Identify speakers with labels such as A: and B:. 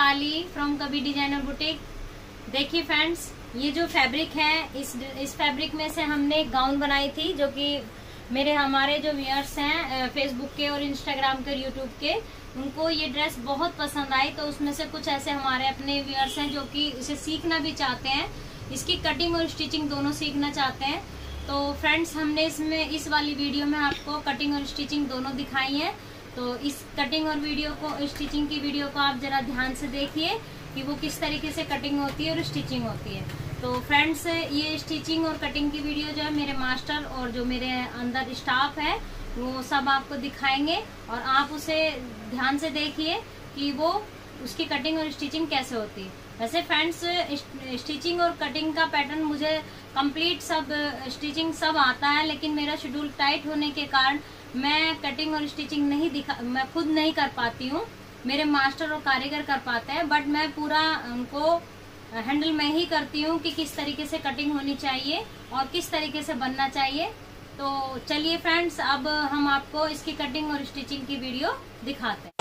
A: Vaishali from कभी designer boutique. देखिए friends, ये जो फैब्रिक है, इस फैब्रिक में से हमने एक गाउन बनाई थी, जो कि हमारे जो व्यूअर्स हैं फेसबुक के और इंस्टाग्राम के और यूट्यूब के, उनको ये ड्रेस बहुत पसंद आई। तो उसमें से कुछ ऐसे हमारे अपने व्यूअर्स हैं जो कि इसे सीखना भी चाहते हैं, इसकी कटिंग और स्टिचिंग दोनों सीखना चाहते हैं। तो फ्रेंड्स, हमने इस वाली वीडियो में आपको कटिंग और स्टिचिंग दोनों दिखाई है। तो इस कटिंग और स्टिचिंग की वीडियो को आप जरा ध्यान से देखिए कि वो किस तरीके से कटिंग होती है और स्टिचिंग होती है। तो फ्रेंड्स, ये स्टिचिंग और कटिंग की वीडियो जो है मेरे मास्टर और जो मेरे अंदर स्टाफ है वो सब आपको दिखाएंगे, और आप उसे ध्यान से देखिए कि वो उसकी कटिंग और स्टिचिंग कैसे होती है। वैसे फ्रेंड्स, स्टिचिंग और कटिंग का पैटर्न मुझे कंप्लीट स्टिचिंग सब आता है, लेकिन मेरा शेड्यूल टाइट होने के कारण मैं कटिंग और स्टिचिंग मैं खुद नहीं कर पाती हूँ। मेरे मास्टर और कारीगर कर पाते हैं, बट मैं पूरा उनको हैंडल मैं ही करती हूँ कि किस तरीके से कटिंग होनी चाहिए और किस तरीके से बनना चाहिए। तो चलिए फ्रेंड्स, अब हम आपको इसकी कटिंग और स्टिचिंग की वीडियो दिखाते हैं।